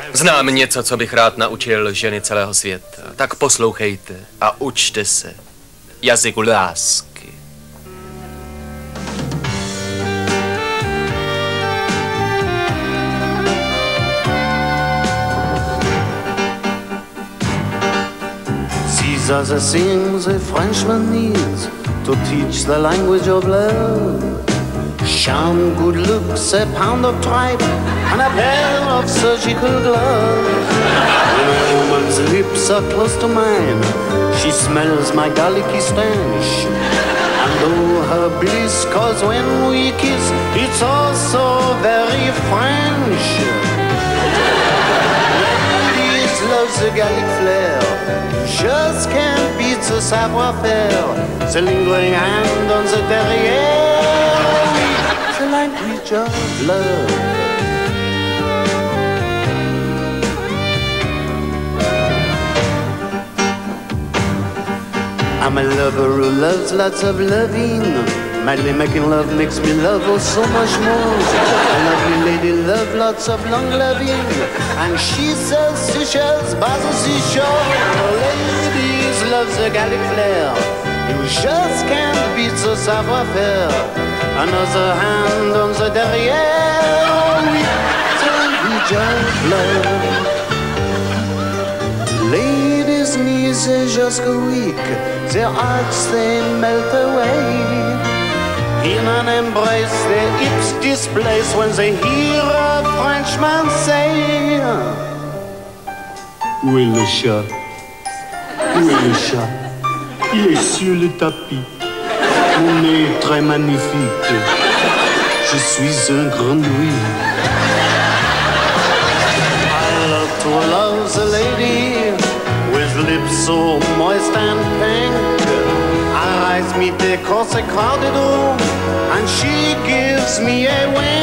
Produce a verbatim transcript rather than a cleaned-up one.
Znám něco, co bych rád naučil ženy celého světa. Tak poslouchejte a učte se jazyku lásky. These are the things a Frenchman needs to teach the language of love. Charm, good looks, a pound of tripe, and a pair of surgical gloves. When a woman's lips are close to mine, she smells my garlicky stench. And though her bliss, cause when we kiss, it's also very French. Ladies loves the Gallic flair, just can't beat the savoir-faire, the lingering hand on the derrière, the language of love. I'm a lover who loves lots of loving. Madly making love makes me love oh so much more. A lovely lady loves lots of long loving, and she says seashells by the seashore. Ladies loves the Gallic flair, you just can't beat the savoir-faire. Another hand on the derrière, oui, the language of love. Ladies' knees they just go weak, their hearts they melt away. In an embrace their hips displace when they hear a Frenchman say, où est le chat? Où est le chat? Il est sur le tapis. Mon nez est très magnifique. Je suis un grenouille. I love to love the lady with lips so moist and pink. Our eyes meet across a crowded room, and she gives me a wink.